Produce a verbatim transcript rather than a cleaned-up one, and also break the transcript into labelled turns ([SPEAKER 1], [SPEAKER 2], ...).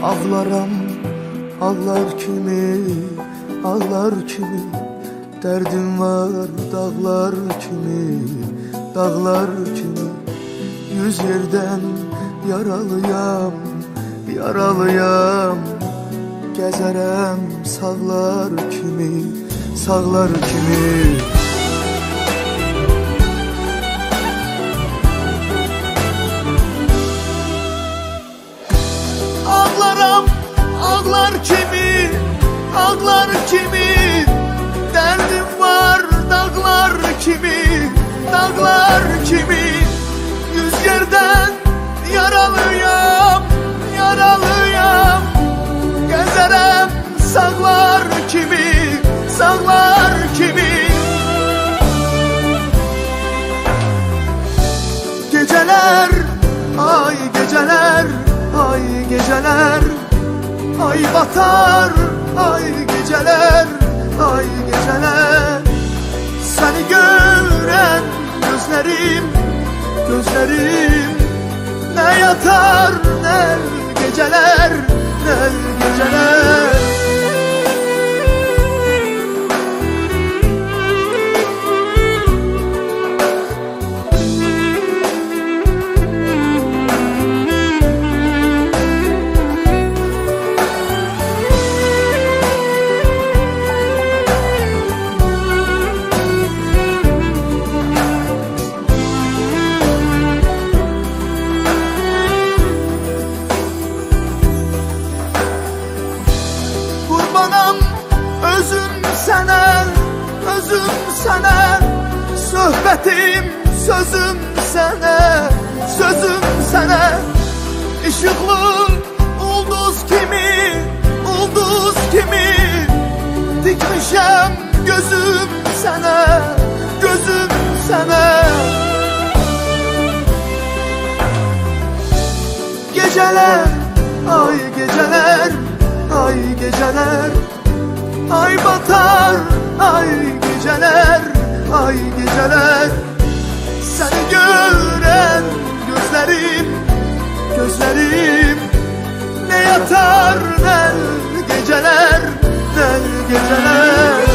[SPEAKER 1] Ağlaram, ağlar kimi, ağlar kimi. Derdim var dağlar kimi, dağlar kimi. Yüz yerden yaralıyam, yaralıyam. Gəzərəm sağlar kimi, sağlar kimi. Ağlaram, ağlar kimi, ağlar kimi. Derdim var dağlar kimi, dağlar kimi. Yüz yerden yaralıyam, yaralıyam. Gəzərəm sağlar kimi, sağlar kimi. Geceler, ay geceler, ay geceler. Ay batar, ay geceler, ay geceler. Seni gören gözlerim, gözlerim. Ne yatar ne geceler, ne geceler. Qurbanam özüm sənə, özüm sənə. Söhbətim, sözüm sənə, sözüm sənə. İşıqlı ulduz kimi, ulduz kimi. Dikmişəm gözüm sənə, gözüm sənə. Geceler, ay geceler, ay geceler. Ay batar, ay geceler, ay geceler. Seni gören gözlerim, gözlerim. Ne yatar ne geceler, ne geceler.